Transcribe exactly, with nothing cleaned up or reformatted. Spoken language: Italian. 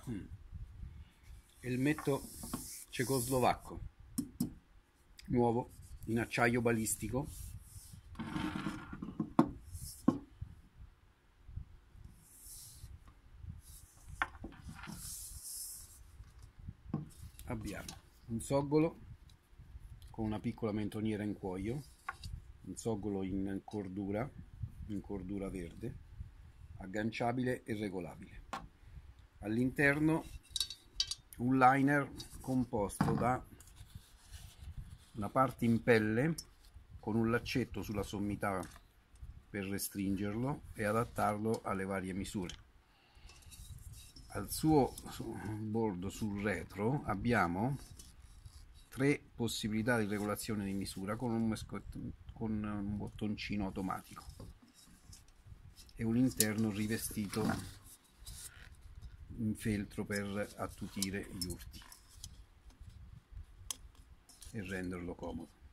elmetto cecoslovacco nuovo in acciaio balistico. Abbiamo un soggolo con una piccola mentoniera in cuoio, un soggolo in cordura, in cordura verde, agganciabile e regolabile. All'interno un liner composto da una parte in pelle con un laccetto sulla sommità per restringerlo e adattarlo alle varie misure. Al suo bordo sul retro abbiamo tre possibilità di regolazione di misura con un, con un bottoncino automatico e un interno rivestito in feltro per attutire gli urti e renderlo comodo.